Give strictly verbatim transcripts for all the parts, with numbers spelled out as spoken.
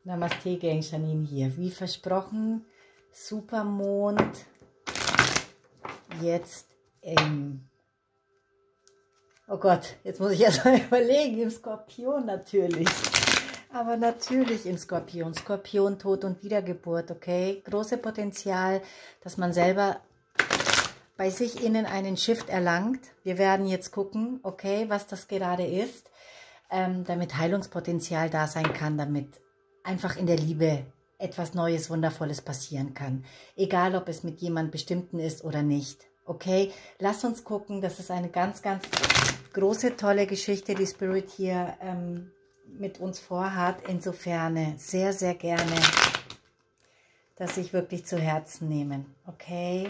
Namaste Gang, Janine hier. Wie versprochen, Supermond jetzt im, oh Gott, jetzt muss ich erst mal überlegen, im Skorpion natürlich. Aber natürlich im Skorpion. Skorpion, Tod und Wiedergeburt, okay? Große Potenzial, dass man selber bei sich innen einen Shift erlangt. Wir werden jetzt gucken, okay, was das gerade ist, ähm, damit Heilungspotenzial da sein kann, damit einfach in der Liebe etwas Neues, Wundervolles passieren kann. Egal, ob es mit jemand Bestimmten ist oder nicht. Okay, lass uns gucken. Das ist eine ganz, ganz große, tolle Geschichte, die Spirit hier ähm, mit uns vorhat. Insofern sehr, sehr gerne, dass ich wirklich zu Herzen nehme. Okay.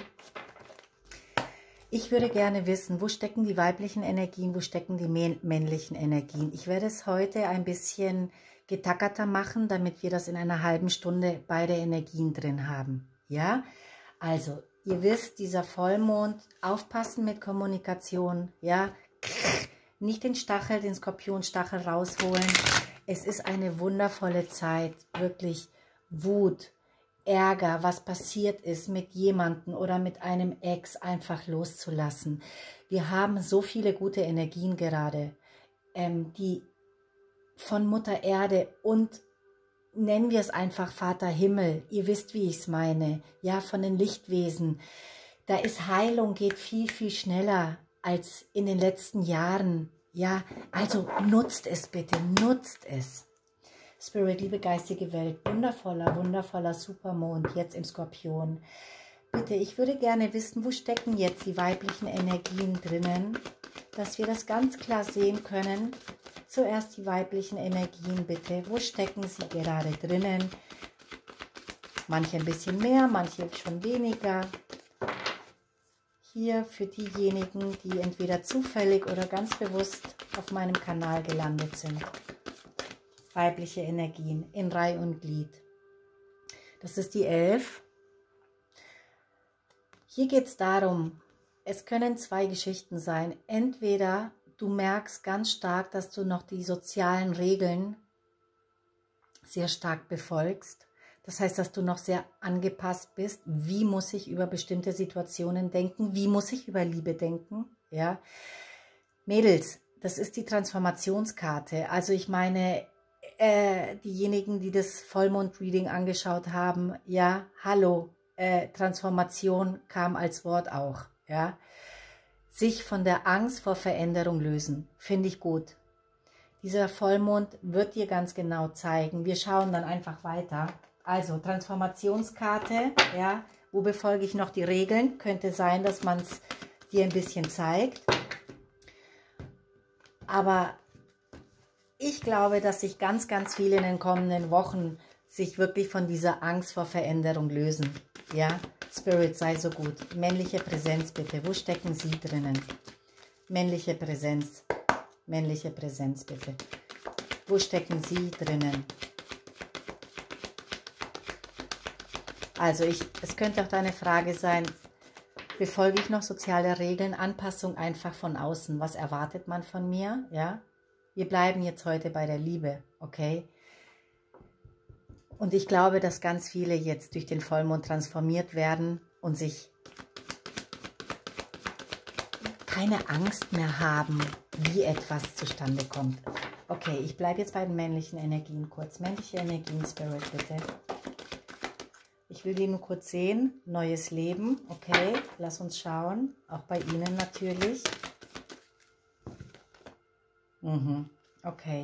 Ich würde gerne wissen, wo stecken die weiblichen Energien, wo stecken die männlichen Energien. Ich werde es heute ein bisschen getackerter machen, damit wir das in einer halben Stunde beide Energien drin haben. Ja, also ihr wisst, dieser Vollmond, aufpassen mit Kommunikation, ja, nicht den Stachel, den Skorpionstachel rausholen. Es ist eine wundervolle Zeit, wirklich Wut, Ärger, was passiert ist mit jemandem oder mit einem Ex einfach loszulassen. Wir haben so viele gute Energien gerade, ähm, die von Mutter Erde und nennen wir es einfach Vater Himmel, ihr wisst, wie ich es meine, ja, von den Lichtwesen. Da ist Heilung, geht viel, viel schneller als in den letzten Jahren. Ja, also nutzt es bitte, nutzt es. Spirit, liebe geistige Welt, wundervoller, wundervoller Supermond, jetzt im Skorpion. Bitte, ich würde gerne wissen, wo stecken jetzt die weiblichen Energien drinnen, dass wir das ganz klar sehen können. Zuerst die weiblichen Energien, bitte. Wo stecken sie gerade drinnen? Manche ein bisschen mehr, manche schon weniger. Hier für diejenigen, die entweder zufällig oder ganz bewusst auf meinem Kanal gelandet sind. Weibliche Energien in Reih und Glied. Das ist die elf. Hier geht es darum, es können zwei Geschichten sein. Entweder du merkst ganz stark, dass du noch die sozialen Regeln sehr stark befolgst. Das heißt, dass du noch sehr angepasst bist. Wie muss ich über bestimmte Situationen denken? Wie muss ich über Liebe denken? Ja, Mädels, das ist die Transformationskarte. Also ich meine, äh, diejenigen, die das Vollmond-Reading angeschaut haben, ja, hallo, äh, Transformation kam als Wort auch, ja. Sich von der Angst vor Veränderung lösen, finde ich gut. Dieser Vollmond wird dir ganz genau zeigen. Wir schauen dann einfach weiter. Also Transformationskarte, ja, wo befolge ich noch die Regeln? Könnte sein, dass man es dir ein bisschen zeigt. Aber ich glaube, dass sich ganz, ganz viele in den kommenden Wochen sich wirklich von dieser Angst vor Veränderung lösen. Ja, Spirit, sei so gut. Männliche Präsenz bitte. Wo stecken Sie drinnen? Männliche Präsenz. Männliche Präsenz bitte. Wo stecken Sie drinnen? Also, ich, es könnte auch deine Frage sein, befolge ich noch soziale Regeln? Anpassung einfach von außen. Was erwartet man von mir? Ja, wir bleiben jetzt heute bei der Liebe, okay? Und ich glaube, dass ganz viele jetzt durch den Vollmond transformiert werden und sich keine Angst mehr haben, wie etwas zustande kommt. Okay, ich bleibe jetzt bei den männlichen Energien kurz. Männliche Energien, Spirit, bitte. Ich will die nur kurz sehen. Neues Leben, okay. Lass uns schauen. Auch bei Ihnen natürlich. Mhm, okay.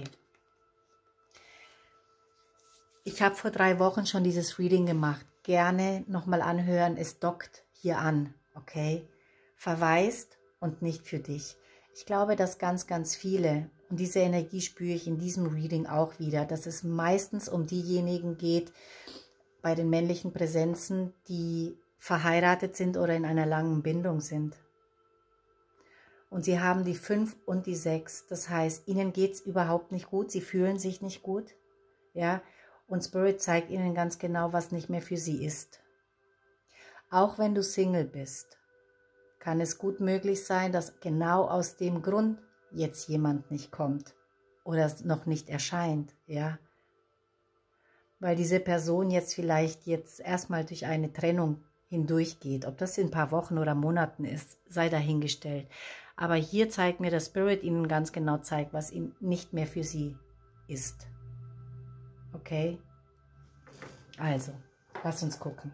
Ich habe vor drei Wochen schon dieses Reading gemacht. Gerne nochmal anhören. Es dockt hier an, okay? Verweist und nicht für dich. Ich glaube, dass ganz, ganz viele, und diese Energie spüre ich in diesem Reading auch wieder, dass es meistens um diejenigen geht, bei den männlichen Präsenzen, die verheiratet sind oder in einer langen Bindung sind. Und sie haben die fünf und die sechs. Das heißt, ihnen geht es überhaupt nicht gut. Sie fühlen sich nicht gut. Ja, und Spirit zeigt ihnen ganz genau, was nicht mehr für sie ist. Auch wenn du Single bist, kann es gut möglich sein, dass genau aus dem Grund jetzt jemand nicht kommt oder noch nicht erscheint. Ja, weil diese Person jetzt vielleicht jetzt erstmal durch eine Trennung hindurchgeht. Ob das in ein paar Wochen oder Monaten ist, sei dahingestellt. Aber hier zeigt mir der Spirit Ihnen ganz genau, zeigt, was ihm nicht mehr für Sie ist. Okay? Also, lass uns gucken.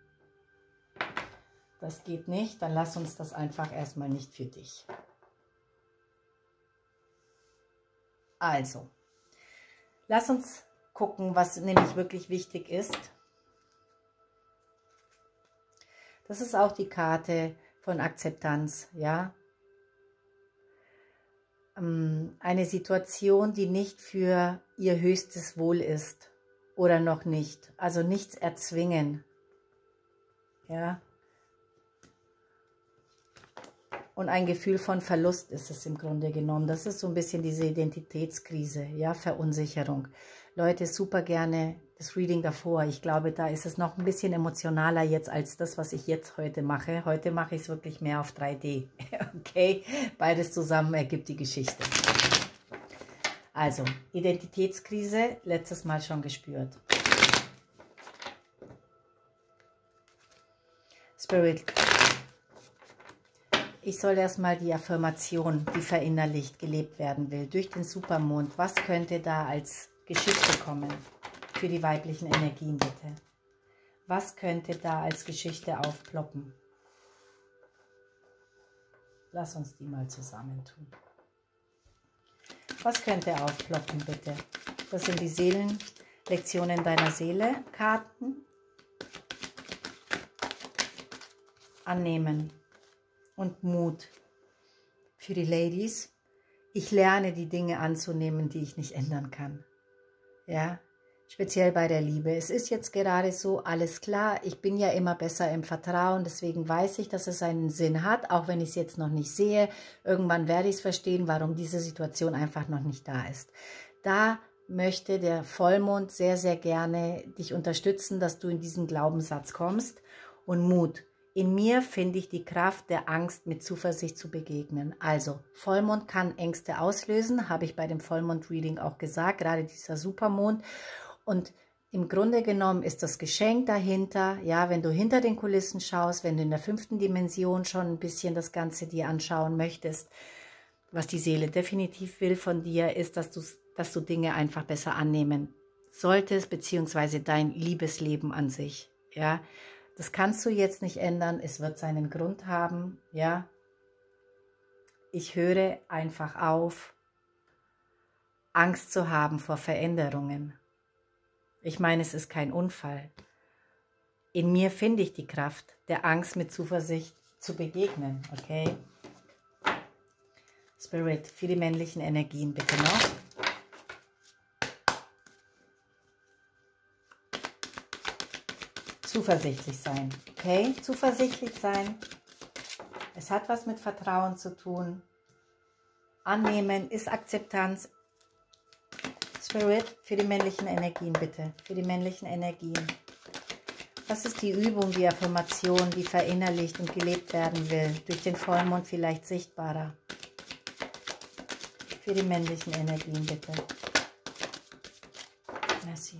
Das geht nicht, dann lass uns das einfach erstmal nicht für dich. Also, lass uns gucken, was nämlich wirklich wichtig ist. Das ist auch die Karte von Akzeptanz, ja. Eine Situation, die nicht für ihr höchstes Wohl ist oder noch nicht. Also nichts erzwingen, ja. Und ein Gefühl von Verlust ist es im Grunde genommen. Das ist so ein bisschen diese Identitätskrise, ja, Verunsicherung. Leute, super gerne das Reading davor. Ich glaube, da ist es noch ein bisschen emotionaler jetzt als das, was ich jetzt heute mache. Heute mache ich es wirklich mehr auf drei D. Okay, beides zusammen ergibt die Geschichte. Also, Identitätskrise, letztes Mal schon gespürt. Spirit. Ich soll erstmal die Affirmation, die verinnerlicht, gelebt werden will, durch den Supermond. Was könnte da als Geschichte kommen? Für die weiblichen Energien bitte. Was könnte da als Geschichte aufploppen? Lass uns die mal zusammentun. Was könnte aufploppen, bitte? Das sind die Seelenlektionen deiner Seele, Karten. Annehmen. Und Mut für die Ladies. Ich lerne die Dinge anzunehmen, die ich nicht ändern kann. Ja, speziell bei der Liebe. Es ist jetzt gerade so, alles klar, ich bin ja immer besser im Vertrauen, deswegen weiß ich, dass es einen Sinn hat, auch wenn ich es jetzt noch nicht sehe. Irgendwann werde ich es verstehen, warum diese Situation einfach noch nicht da ist. Da möchte der Vollmond sehr, sehr gerne dich unterstützen, dass du in diesen Glaubenssatz kommst. Und Mut. In mir finde ich die Kraft der Angst, mit Zuversicht zu begegnen. Also, Vollmond kann Ängste auslösen, habe ich bei dem Vollmond-Reading auch gesagt, gerade dieser Supermond. Und im Grunde genommen ist das Geschenk dahinter, ja, wenn du hinter den Kulissen schaust, wenn du in der fünften Dimension schon ein bisschen das Ganze dir anschauen möchtest, was die Seele definitiv will von dir, ist, dass du, dass du Dinge einfach besser annehmen solltest, beziehungsweise dein Liebesleben an sich, ja. Das kannst du jetzt nicht ändern, es wird seinen Grund haben, ja. Ich höre einfach auf, Angst zu haben vor Veränderungen. Ich meine, es ist kein Unfall. In mir finde ich die Kraft, der Angst mit Zuversicht zu begegnen, okay? Spirit, für die männlichen Energien bitte noch. Zuversichtlich sein, okay? Zuversichtlich sein. Es hat was mit Vertrauen zu tun. Annehmen ist Akzeptanz. Spirit, für die männlichen Energien bitte. Für die männlichen Energien. Was ist die Übung, die Affirmation, die verinnerlicht und gelebt werden will? Durch den Vollmond vielleicht sichtbarer. Für die männlichen Energien bitte. Merci.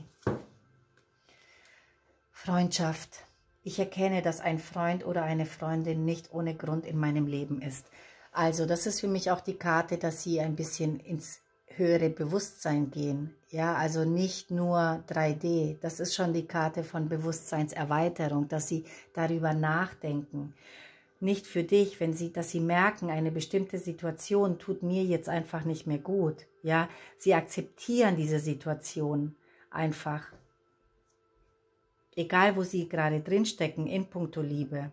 Freundschaft. Ich erkenne, dass ein Freund oder eine Freundin nicht ohne Grund in meinem Leben ist. Also das ist für mich auch die Karte, dass sie ein bisschen ins höhere Bewusstsein gehen. Ja, also nicht nur drei D. Das ist schon die Karte von Bewusstseinserweiterung, dass sie darüber nachdenken. Nicht für dich, wenn sie, dass sie merken, eine bestimmte Situation tut mir jetzt einfach nicht mehr gut. Ja, sie akzeptieren diese Situation einfach. Egal, wo sie gerade drinstecken, in puncto Liebe.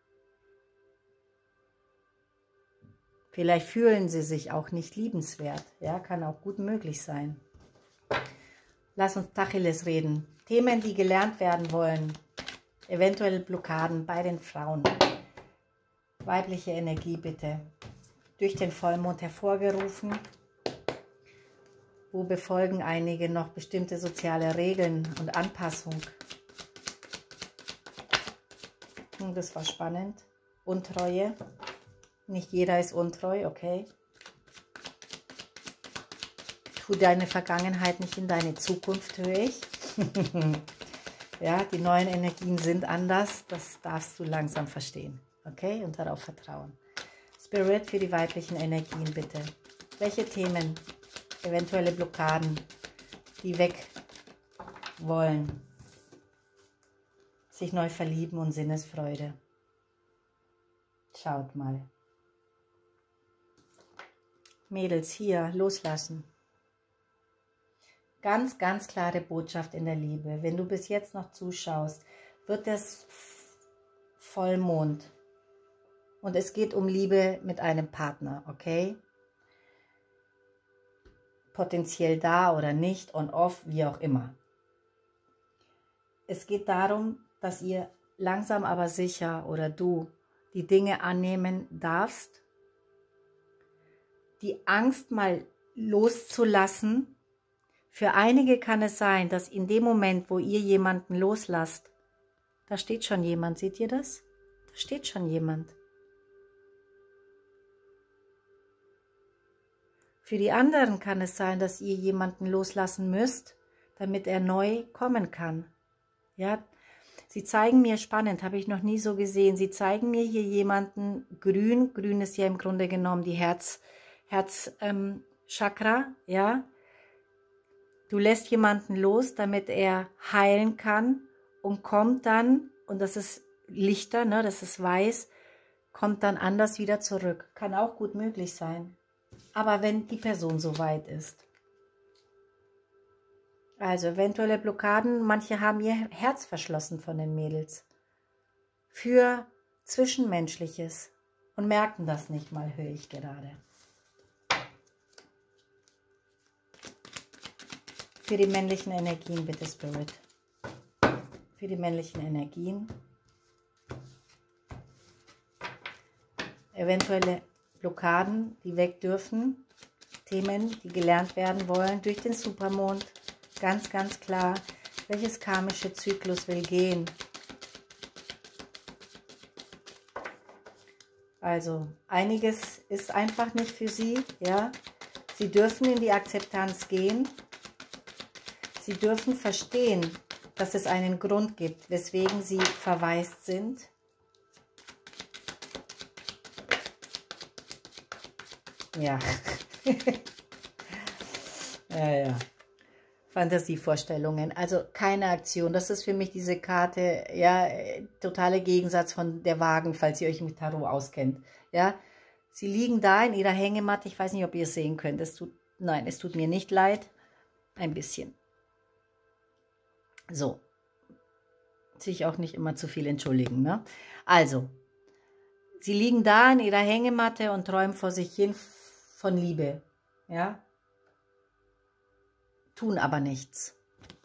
Vielleicht fühlen sie sich auch nicht liebenswert. Ja, kann auch gut möglich sein. Lass uns Tacheles reden. Themen, die gelernt werden wollen. Eventuell Blockaden bei den Frauen. Weibliche Energie bitte. Durch den Vollmond hervorgerufen. Wo befolgen einige noch bestimmte soziale Regeln und Anpassung? Das war spannend. Untreue. Nicht jeder ist untreu, okay. Tu deine Vergangenheit nicht in deine Zukunft, höre ich. Ja, die neuen Energien sind anders, das darfst du langsam verstehen, okay? Und darauf vertrauen. Spirit, für die weiblichen Energien bitte. Welche Themen, eventuelle Blockaden, die weg wollen, sich neu verlieben und Sinnesfreude. Schaut mal. Mädels, hier, loslassen. Ganz, ganz klare Botschaft in der Liebe. Wenn du bis jetzt noch zuschaust, wird das Vollmond. Und es geht um Liebe mit einem Partner, okay? Potenziell da oder nicht, on off, wie auch immer. Es geht darum, dass ihr langsam aber sicher oder du die Dinge annehmen darfst, die Angst mal loszulassen. Für einige kann es sein, dass in dem Moment, wo ihr jemanden loslasst, da steht schon jemand, seht ihr das? Da steht schon jemand. Für die anderen kann es sein, dass ihr jemanden loslassen müsst, damit er neu kommen kann. Ja, sie zeigen mir, spannend, habe ich noch nie so gesehen, sie zeigen mir hier jemanden, grün, grün ist ja im Grunde genommen die Herz, Herz, ähm, Chakra, ja. Du lässt jemanden los, damit er heilen kann und kommt dann, und das ist lichter, ne, das ist weiß, kommt dann anders wieder zurück. Kann auch gut möglich sein. Aber wenn die Person so weit ist. Also eventuelle Blockaden, manche haben ihr Herz verschlossen von den Mädels. Für Zwischenmenschliches und merken das nicht mal, höre ich gerade. Für die männlichen Energien, bitte Spirit. Für die männlichen Energien. Eventuelle Blockaden, die weg dürfen. Themen, die gelernt werden wollen durch den Supermond. Ganz, ganz klar. Welches karmische Zyklus will gehen? Also, einiges ist einfach nicht für sie. Ja? Sie dürfen in die Akzeptanz gehen. Sie dürfen verstehen, dass es einen Grund gibt, weswegen sie verwaist sind. Ja. Ja, ja. Fantasievorstellungen. Also keine Aktion. Das ist für mich diese Karte, ja, totale Gegensatz von der Wagen, falls ihr euch mit Tarot auskennt. Ja, sie liegen da in ihrer Hängematte. Ich weiß nicht, ob ihr es sehen könnt. Es tut, nein, es tut mir nicht leid. Ein bisschen. So, sich auch nicht immer zu viel entschuldigen, ne? Also, sie liegen da in ihrer Hängematte und träumen vor sich hin von Liebe, ja? Tun aber nichts.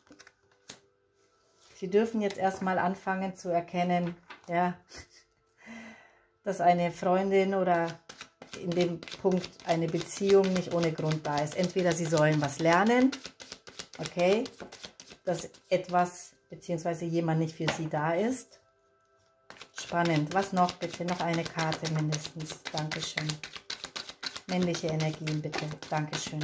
Sie dürfen jetzt erstmal anfangen zu erkennen, ja, dass eine Freundin oder in dem Punkt eine Beziehung nicht ohne Grund da ist. Entweder sie sollen was lernen, okay, dass etwas bzw. jemand nicht für sie da ist. Spannend. Was noch bitte? Noch eine Karte mindestens. Dankeschön. Männliche Energien bitte. Dankeschön.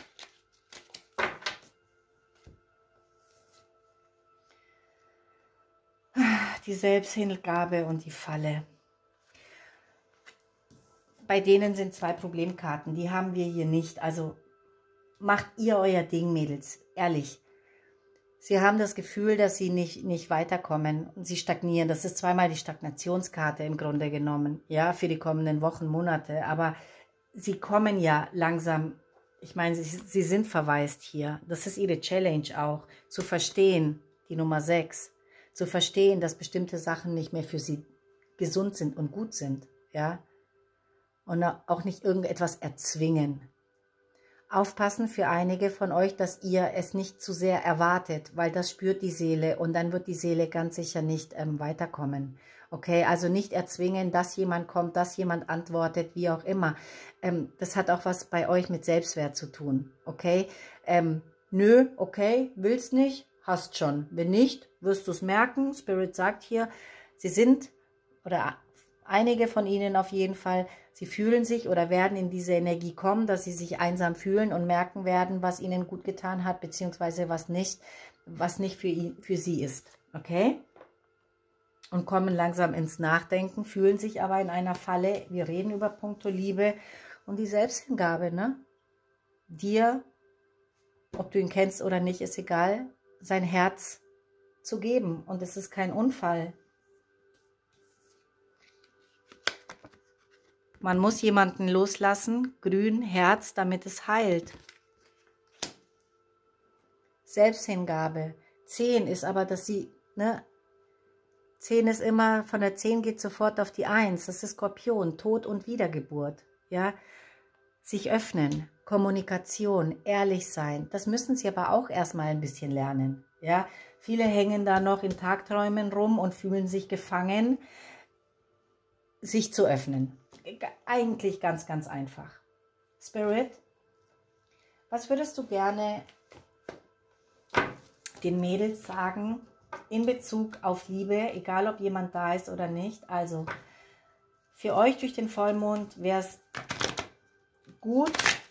Die Selbsthingabe und die Falle. Bei denen sind zwei Problemkarten. Die haben wir hier nicht. Also macht ihr euer Ding, Mädels. Ehrlich. Sie haben das Gefühl, dass sie nicht, nicht weiterkommen und sie stagnieren. Das ist zweimal die Stagnationskarte im Grunde genommen, ja, für die kommenden Wochen, Monate. Aber sie kommen ja langsam, ich meine, sie, sie sind verwaist hier. Das ist ihre Challenge auch, zu verstehen, die Nummer sechs, zu verstehen, dass bestimmte Sachen nicht mehr für sie gesund sind und gut sind, ja. Und auch nicht irgendetwas erzwingen. Aufpassen für einige von euch, dass ihr es nicht zu sehr erwartet, weil das spürt die Seele und dann wird die Seele ganz sicher nicht ähm, weiterkommen. Okay, also nicht erzwingen, dass jemand kommt, dass jemand antwortet, wie auch immer. Ähm, das hat auch was bei euch mit Selbstwert zu tun, okay? Ähm, nö, okay, willst nicht, hast schon. Wenn nicht, wirst du es merken. Spirit sagt hier, sie sind, oder einige von ihnen auf jeden Fall, sie fühlen sich oder werden in diese Energie kommen, dass sie sich einsam fühlen und merken werden, was ihnen gut getan hat, beziehungsweise was nicht. was nicht für, ihn, für sie ist, okay? Und kommen langsam ins Nachdenken, fühlen sich aber in einer Falle. Wir reden über puncto Liebe und die Selbsthingabe, ne? Dir, ob du ihn kennst oder nicht, ist egal, sein Herz zu geben. Und es ist kein Unfall. Man muss jemanden loslassen, grün, Herz, damit es heilt. Selbsthingabe. zehn ist aber, dass sie, ne, zehn ist immer, von der zehn geht sofort auf die eins. Das ist Skorpion, Tod und Wiedergeburt. Ja, sich öffnen, Kommunikation, ehrlich sein. Das müssen sie aber auch erstmal ein bisschen lernen. Ja, viele hängen da noch in Tagträumen rum und fühlen sich gefangen, sich zu öffnen. Eigentlich ganz, ganz einfach. Spirit, was würdest du gerne den Mädels sagen in Bezug auf Liebe, egal ob jemand da ist oder nicht? Also für euch durch den Vollmond wäre es gut,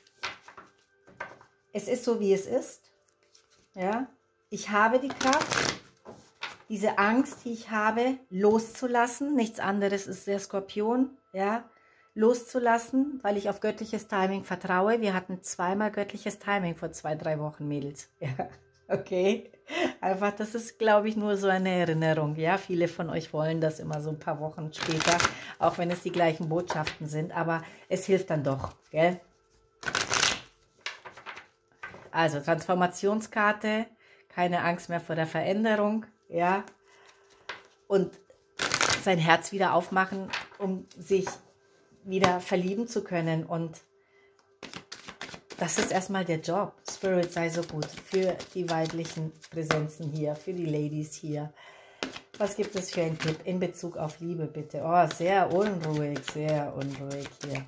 es ist so, wie es ist. Ja, ich habe die Kraft, diese Angst, die ich habe, loszulassen. Nichts anderes ist der Skorpion, ja, loszulassen, weil ich auf göttliches Timing vertraue. Wir hatten zweimal göttliches Timing vor zwei, drei Wochen, Mädels. Ja, okay. Einfach, das ist, glaube ich, nur so eine Erinnerung. Ja, viele von euch wollen das immer so ein paar Wochen später, auch wenn es die gleichen Botschaften sind. Aber es hilft dann doch, gell? Also, Transformationskarte, keine Angst mehr vor der Veränderung, ja. Und sein Herz wieder aufmachen, um sich wieder verlieben zu können. Und das ist erstmal der Job. Spirit, sei so gut für die weiblichen Präsenzen hier, für die Ladies hier. Was gibt es für einen Tipp in Bezug auf Liebe, bitte? Oh, sehr unruhig, sehr unruhig hier.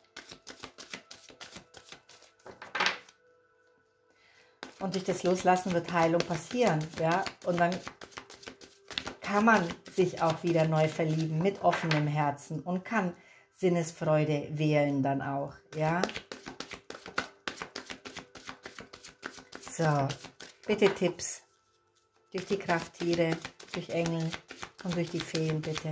Und durch das Loslassen wird Heilung passieren, ja. Und dann kann man sich auch wieder neu verlieben mit offenem Herzen und kann Sinnesfreude wählen dann auch, ja. So, bitte Tipps durch die Krafttiere, durch Engel und durch die Feen, bitte.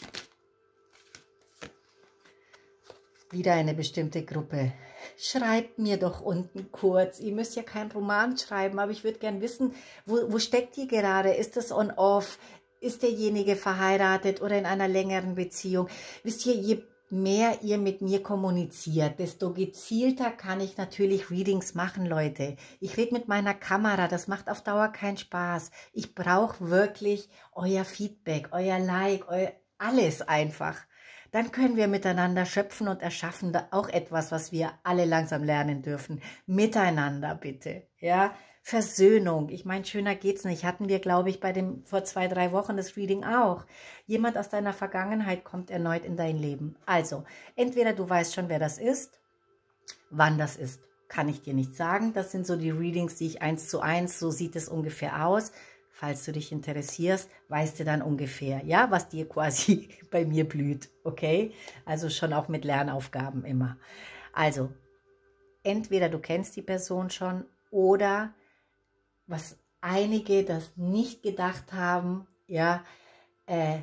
Wieder eine bestimmte Gruppe. Schreibt mir doch unten kurz. Ihr müsst ja keinen Roman schreiben, aber ich würde gern wissen, wo, wo steckt ihr gerade? Ist das on-off? Ist derjenige verheiratet oder in einer längeren Beziehung? Wisst ihr, je mehr ihr mit mir kommuniziert, desto gezielter kann ich natürlich Readings machen, Leute. Ich rede mit meiner Kamera, das macht auf Dauer keinen Spaß. Ich brauche wirklich euer Feedback, euer Like, euer, alles einfach. Dann können wir miteinander schöpfen und erschaffen da auch etwas, was wir alle langsam lernen dürfen. Miteinander bitte, ja. Versöhnung, ich meine, schöner geht's nicht. Hatten wir, glaube ich, bei dem vor zwei, drei Wochen das Reading auch. Jemand aus deiner Vergangenheit kommt erneut in dein Leben. Also, entweder du weißt schon, wer das ist, wann das ist, kann ich dir nicht sagen. Das sind so die Readings, die ich eins zu eins, so sieht es ungefähr aus. Falls du dich interessierst, weißt du dann ungefähr, ja, was dir quasi bei mir blüht, okay? Also schon auch mit Lernaufgaben immer. Also, entweder du kennst die Person schon oder was einige das nicht gedacht haben, ja, äh,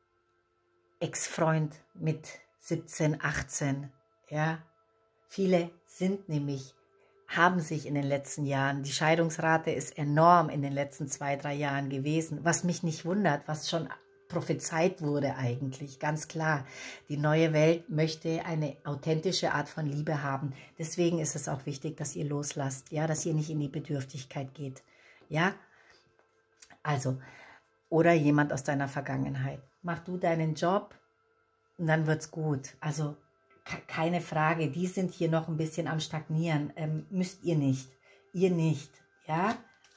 Ex-Freund mit siebzehn, achtzehn, ja. Viele sind nämlich, haben sich in den letzten Jahren, die Scheidungsrate ist enorm in den letzten zwei, drei Jahren gewesen, was mich nicht wundert, was schon prophezeit wurde eigentlich, ganz klar. Die neue Welt möchte eine authentische Art von Liebe haben. Deswegen ist es auch wichtig, dass ihr loslasst, ja, dass ihr nicht in die Bedürftigkeit geht. Ja, also, oder jemand aus deiner Vergangenheit. Mach du deinen Job und dann wird's gut. Also, keine Frage, die sind hier noch ein bisschen am Stagnieren. Ähm, müsst ihr nicht. Ihr nicht, ja.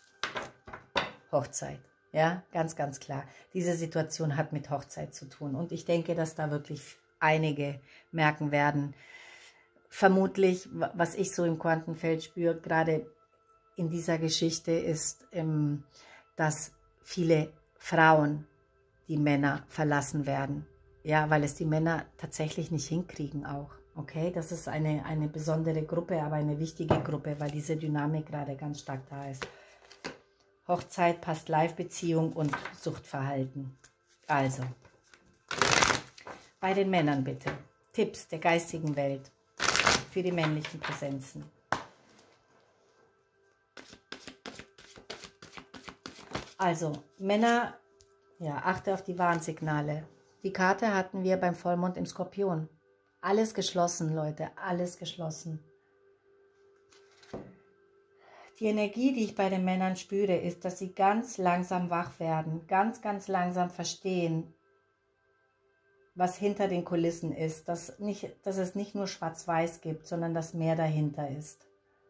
Hochzeit, ja, ganz, ganz klar. Diese Situation hat mit Hochzeit zu tun. Und ich denke, dass da wirklich einige merken werden, vermutlich, was ich so im Quantenfeld spüre, gerade in dieser Geschichte ist, ähm, dass viele Frauen die Männer verlassen werden. Ja, weil es die Männer tatsächlich nicht hinkriegen auch. Okay, das ist eine, eine besondere Gruppe, aber eine wichtige Gruppe, weil diese Dynamik gerade ganz stark da ist. Hochzeit, Past-Life-Beziehung und Suchtverhalten. Also, bei den Männern bitte. Tipps der geistigen Welt für die männlichen Präsenzen. Also, Männer, ja, achte auf die Warnsignale. Die Karte hatten wir beim Vollmond im Skorpion. Alles geschlossen, Leute, alles geschlossen. Die Energie, die ich bei den Männern spüre, ist, dass sie ganz langsam wach werden, ganz, ganz langsam verstehen, was hinter den Kulissen ist, dass, nicht, dass es nicht nur schwarz-weiß gibt, sondern dass mehr dahinter ist.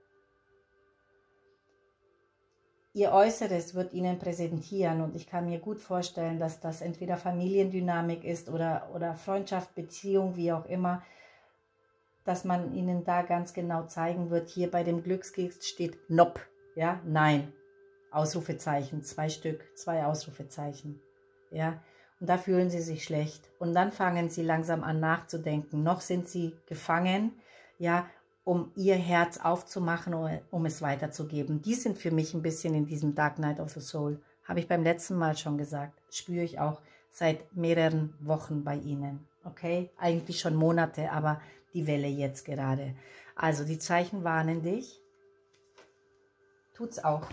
Ihr Äußeres wird ihnen präsentieren und ich kann mir gut vorstellen, dass das entweder Familiendynamik ist oder, oder Freundschaft, Beziehung, wie auch immer, dass man ihnen da ganz genau zeigen wird. Hier bei dem Glückskeks steht Nope, ja, nein, Ausrufezeichen, zwei Stück, zwei Ausrufezeichen, ja, und da fühlen sie sich schlecht und dann fangen sie langsam an nachzudenken. Noch sind sie gefangen, ja, um ihr Herz aufzumachen, um es weiterzugeben. Die sind für mich ein bisschen in diesem Dark Night of the Soul. Habe ich beim letzten Mal schon gesagt. Spüre ich auch seit mehreren Wochen bei ihnen. Okay? Eigentlich schon Monate, aber die Welle jetzt gerade. Also die Zeichen warnen dich. Tut's auch.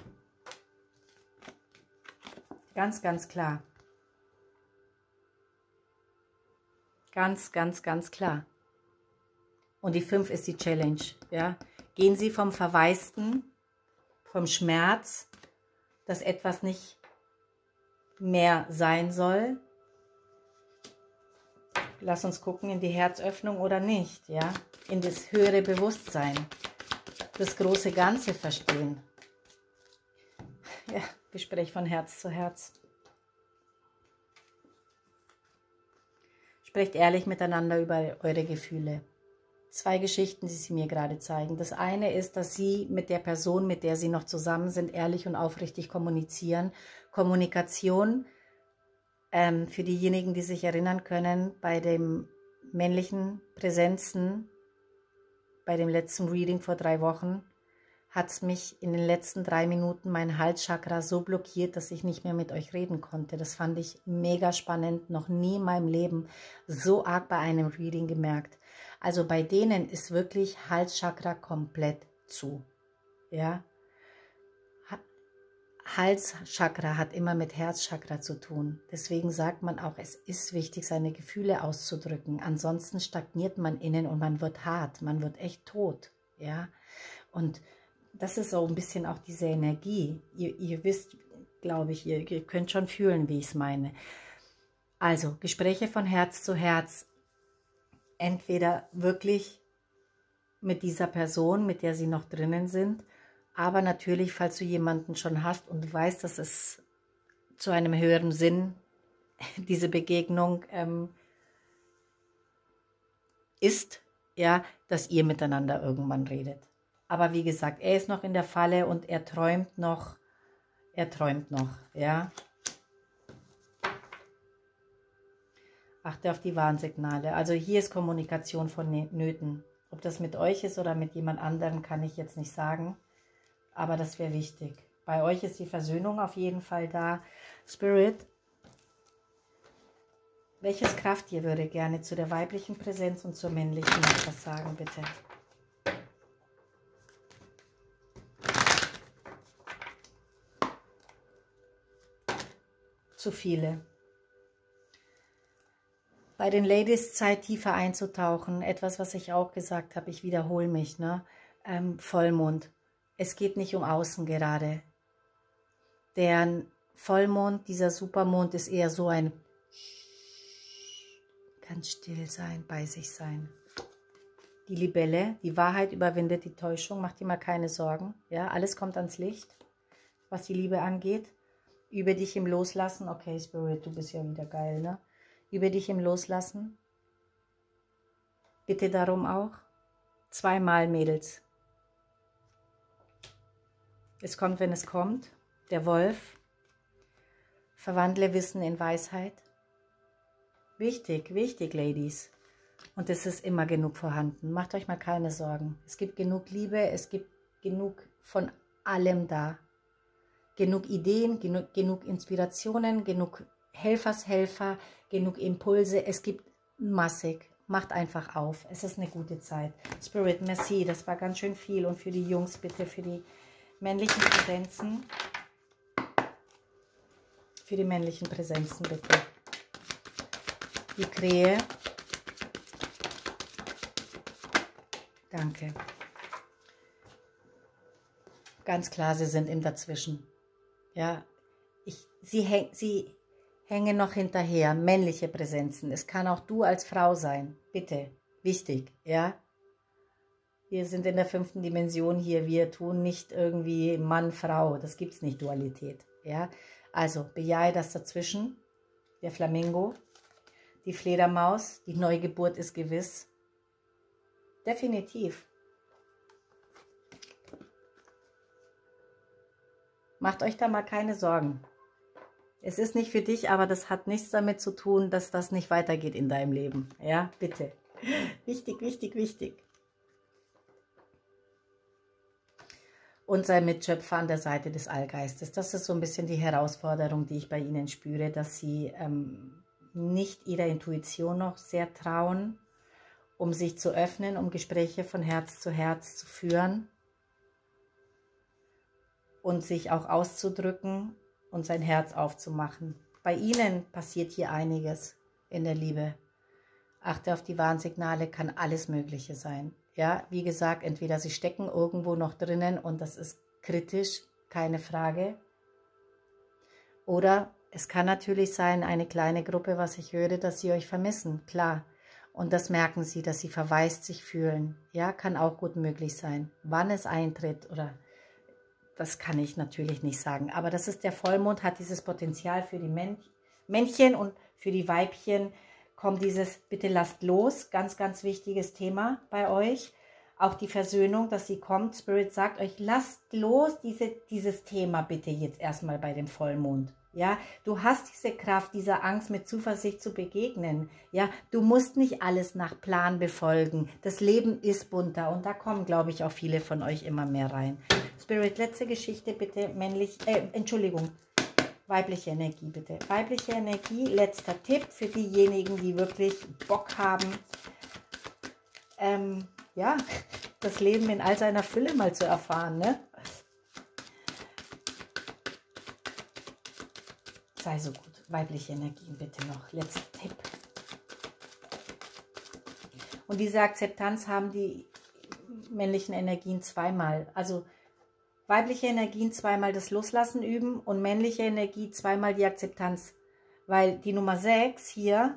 Ganz, ganz klar. Ganz, ganz, ganz klar. Und die fünf ist die Challenge. Ja? Gehen Sie vom Verwaisten, vom Schmerz, dass etwas nicht mehr sein soll. Lass uns gucken in die Herzöffnung oder nicht. Ja? In das höhere Bewusstsein. Das große Ganze verstehen. Ja, Gespräch von Herz zu Herz. Sprecht ehrlich miteinander über eure Gefühle. Zwei Geschichten, die Sie mir gerade zeigen. Das eine ist, dass Sie mit der Person, mit der Sie noch zusammen sind, ehrlich und aufrichtig kommunizieren. Kommunikation, ähm, für diejenigen, die sich erinnern können, bei den männlichen Präsenzen, bei dem letzten Reading vor drei Wochen, hat es mich in den letzten drei Minuten mein Halschakra so blockiert, dass ich nicht mehr mit euch reden konnte. Das fand ich mega spannend, noch nie in meinem Leben so arg bei einem Reading gemerkt. Also bei denen ist wirklich Halschakra komplett zu. Ja? Halschakra hat immer mit Herzchakra zu tun. Deswegen sagt man auch, es ist wichtig, seine Gefühle auszudrücken. Ansonsten stagniert man innen und man wird hart, man wird echt tot. Ja? Und das ist so ein bisschen auch diese Energie. Ihr, ihr wisst, glaube ich, ihr, ihr könnt schon fühlen, wie ich es meine. Also, Gespräche von Herz zu Herz. Entweder wirklich mit dieser Person, mit der sie noch drinnen sind, aber natürlich, falls du jemanden schon hast und du weißt, dass es zu einem höheren Sinn diese Begegnung ähm, ist, ja, dass ihr miteinander irgendwann redet. Aber wie gesagt, er ist noch in der Falle und er träumt noch, er träumt noch, ja. Achte auf die Warnsignale. Also hier ist Kommunikation von Nöten. Ob das mit euch ist oder mit jemand anderem, kann ich jetzt nicht sagen. Aber das wäre wichtig. Bei euch ist die Versöhnung auf jeden Fall da. Spirit, welches Krafttier würde gerne zu der weiblichen Präsenz und zur männlichen etwas sagen, bitte? Zu viele. Bei den Ladies Zeit tiefer einzutauchen, etwas, was ich auch gesagt habe, ich wiederhole mich, ne? Ähm, Vollmond. Es geht nicht um Außen gerade. Der Vollmond, dieser Supermond ist eher so ein ganz still sein, bei sich sein. Die Libelle, die Wahrheit überwindet die Täuschung, macht dir mal keine Sorgen. Ja, alles kommt ans Licht, was die Liebe angeht. Übe dich im Loslassen. Okay, Spirit, du bist ja wieder geil, ne? Übe dich im Loslassen. Bitte darum auch. Zweimal, Mädels. Es kommt, wenn es kommt. Der Wolf. Verwandle Wissen in Weisheit. Wichtig, wichtig, Ladies. Und es ist immer genug vorhanden. Macht euch mal keine Sorgen. Es gibt genug Liebe, es gibt genug von allem da. genug Ideen, genug, genug Inspirationen, genug Helfershelfer, genug Impulse. Es gibt massig. Macht einfach auf. Es ist eine gute Zeit. Spirit, merci. Das war ganz schön viel. Und für die Jungs bitte, für die männlichen Präsenzen. Für die männlichen Präsenzen bitte. Die Krähe. Danke. Ganz klar, sie sind im Dazwischen. Ja, ich, sie, häng, sie hängen noch hinterher. Männliche Präsenzen. Es kann auch du als Frau sein. Bitte. Wichtig. Ja. Wir sind in der fünften Dimension hier. Wir tun nicht irgendwie Mann, Frau. Das gibt es nicht, Dualität. Ja. Also, bejahe das dazwischen. Der Flamingo. Die Fledermaus. Die Neugeburt ist gewiss. Definitiv. Macht euch da mal keine Sorgen. Es ist nicht für dich, aber das hat nichts damit zu tun, dass das nicht weitergeht in deinem Leben. Ja, bitte. Wichtig, wichtig, wichtig. Und sei Mitschöpfer an der Seite des Allgeistes. Das ist so ein bisschen die Herausforderung, die ich bei Ihnen spüre, dass Sie ähm, nicht Ihrer Intuition noch sehr trauen, um sich zu öffnen, um Gespräche von Herz zu Herz zu führen und sich auch auszudrücken und sein Herz aufzumachen. Bei Ihnen passiert hier einiges in der Liebe. Achte auf die Warnsignale, kann alles Mögliche sein. Ja, wie gesagt, entweder Sie stecken irgendwo noch drinnen und das ist kritisch, keine Frage. Oder es kann natürlich sein, eine kleine Gruppe, was ich höre, dass Sie euch vermissen, klar. Und das merken Sie, dass Sie verwaist sich fühlen. Ja, kann auch gut möglich sein. Wann es eintritt oder... Das kann ich natürlich nicht sagen, aber das ist der Vollmond, hat dieses Potenzial für die Männchen und für die Weibchen. Kommt dieses, bitte lasst los, ganz, ganz wichtiges Thema bei euch. Auch die Versöhnung, dass sie kommt. Spirit sagt euch, lasst los diese, dieses Thema bitte jetzt erstmal bei dem Vollmond. Ja, du hast diese Kraft, dieser Angst mit Zuversicht zu begegnen. Ja, du musst nicht alles nach Plan befolgen. Das Leben ist bunter und da kommen, glaube ich, auch viele von euch immer mehr rein. Spirit, letzte Geschichte bitte, männlich, äh, Entschuldigung, weibliche Energie bitte. Weibliche Energie, letzter Tipp für diejenigen, die wirklich Bock haben, ähm, ja, das Leben in all seiner Fülle mal zu erfahren, ne? Sei so gut. Weibliche Energien bitte noch. Letzter Tipp. Und diese Akzeptanz haben die männlichen Energien zweimal. Also weibliche Energien zweimal das Loslassen üben und männliche Energie zweimal die Akzeptanz. Weil die Nummer sechs hier,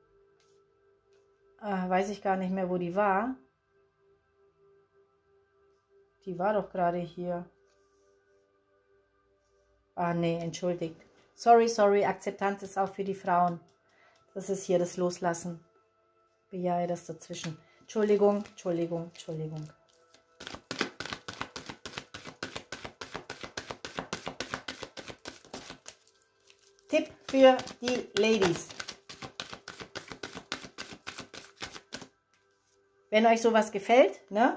äh, weiß ich gar nicht mehr, wo die war. Die war doch gerade hier. Ah, nee, entschuldigt. Sorry, sorry, Akzeptanz ist auch für die Frauen. Das ist hier das Loslassen. Bejahe das dazwischen. Entschuldigung, Entschuldigung, Entschuldigung. Tipp für die Ladies. Wenn euch sowas gefällt, ne?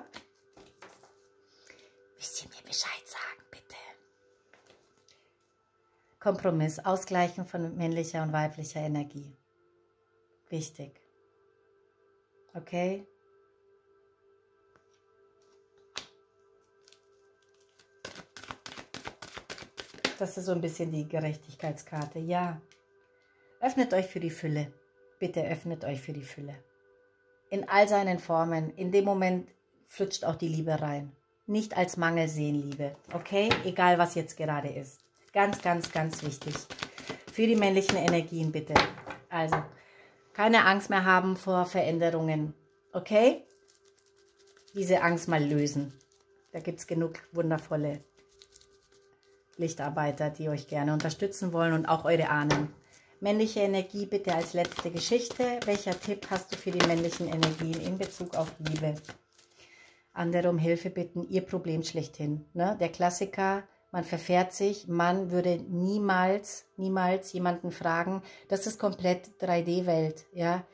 Müsst ihr mir Bescheid sagen, bitte. Kompromiss, Ausgleichen von männlicher und weiblicher Energie. Wichtig. Okay? Das ist so ein bisschen die Gerechtigkeitskarte. Ja. Öffnet euch für die Fülle. Bitte öffnet euch für die Fülle. In all seinen Formen. In dem Moment flutscht auch die Liebe rein. Nicht als Mangel sehen, Liebe. Okay? Egal, was jetzt gerade ist. Ganz, ganz, ganz wichtig. Für die männlichen Energien bitte. Also, keine Angst mehr haben vor Veränderungen. Okay? Diese Angst mal lösen. Da gibt es genug wundervolle Lichtarbeiter, die euch gerne unterstützen wollen und auch eure Ahnen. Männliche Energie bitte als letzte Geschichte. Welcher Tipp hast du für die männlichen Energien in Bezug auf Liebe? Andere um Hilfe bitten, ihr Problem schlechthin. Ne? Der Klassiker, man verfährt sich, man würde niemals, niemals jemanden fragen. Das ist komplett drei D Welt. Ja?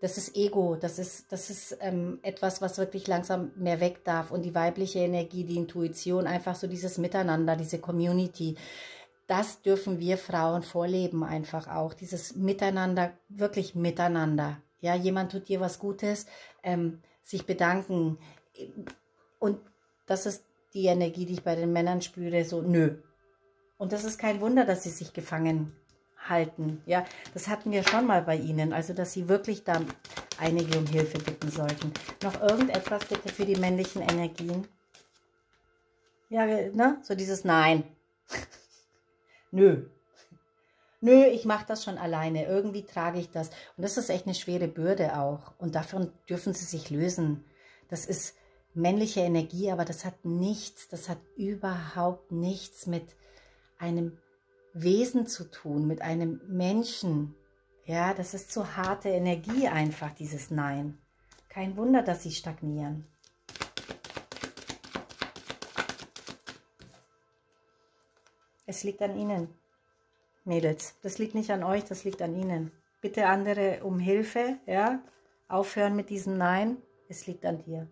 das ist Ego, das ist, das ist ähm, etwas, was wirklich langsam mehr weg darf. Und die weibliche Energie, die Intuition, einfach so dieses Miteinander, diese Community, das dürfen wir Frauen vorleben einfach auch. Dieses Miteinander, wirklich Miteinander. Ja, jemand tut dir was Gutes, ähm, sich bedanken. Und das ist die Energie, die ich bei den Männern spüre, so nö. Und das ist kein Wunder, dass sie sich gefangen halten. Ja, das hatten wir schon mal bei ihnen, also dass sie wirklich da einige um Hilfe bitten sollten. Noch irgendetwas bitte für die männlichen Energien? Ja, ne? So dieses Nein. Nö. Nö, ich mache das schon alleine. Irgendwie trage ich das. Und das ist echt eine schwere Bürde auch. Und davon dürfen sie sich lösen. Das ist männliche Energie, aber das hat nichts, das hat überhaupt nichts mit einem Wesen zu tun, mit einem Menschen. Ja, das ist zu harte Energie einfach, dieses Nein. Kein Wunder, dass sie stagnieren. Es liegt an ihnen, Mädels. Das liegt nicht an euch, das liegt an ihnen. Bitte andere um Hilfe, ja. Aufhören mit diesem Nein. Es liegt an dir.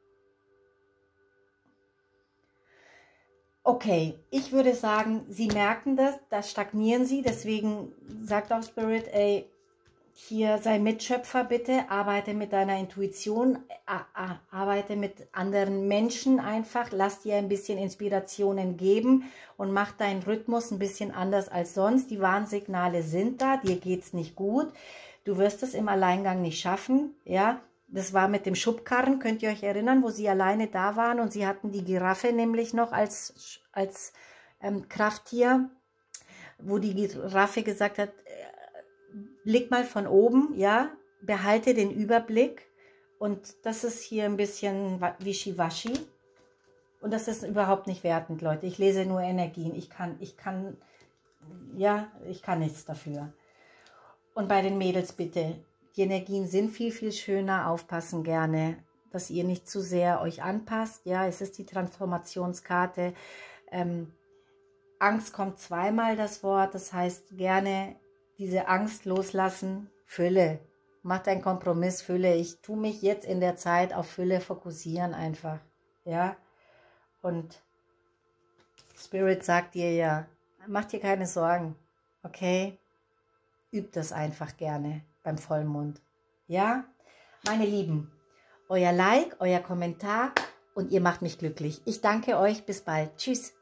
Okay, ich würde sagen, sie merken das, da stagnieren sie. Deswegen sagt auch Spirit, ey, hier sei Mitschöpfer bitte, arbeite mit deiner Intuition, arbeite mit anderen Menschen einfach, lass dir ein bisschen Inspirationen geben und mach deinen Rhythmus ein bisschen anders als sonst. Die Warnsignale sind da, dir geht's nicht gut, du wirst es im Alleingang nicht schaffen, ja. Das war mit dem Schubkarren, könnt ihr euch erinnern, wo sie alleine da waren und sie hatten die Giraffe nämlich noch als, als ähm, Krafttier, wo die Giraffe gesagt hat, blick mal von oben, ja, behalte den Überblick. Und das ist hier ein bisschen wischiwaschi. Und das ist überhaupt nicht wertend, Leute. Ich lese nur Energien. Ich kann, ich kann, ja, ich kann nichts dafür. Und bei den Mädels bitte, die Energien sind viel, viel schöner. Aufpassen gerne, dass ihr nicht zu sehr euch anpasst. Ja, es ist die Transformationskarte. Ähm, Angst kommt zweimal das Wort. Das heißt, gerne diese Angst loslassen. Fülle. Macht einen Kompromiss, Fülle. Ich tue mich jetzt in der Zeit auf Fülle fokussieren einfach. Ja. Und Spirit sagt dir ja, mach dir keine Sorgen. Okay? Übt das einfach gerne beim Vollmond. Ja? Meine Lieben, euer Like, euer Kommentar und ihr macht mich glücklich. Ich danke euch. Bis bald. Tschüss.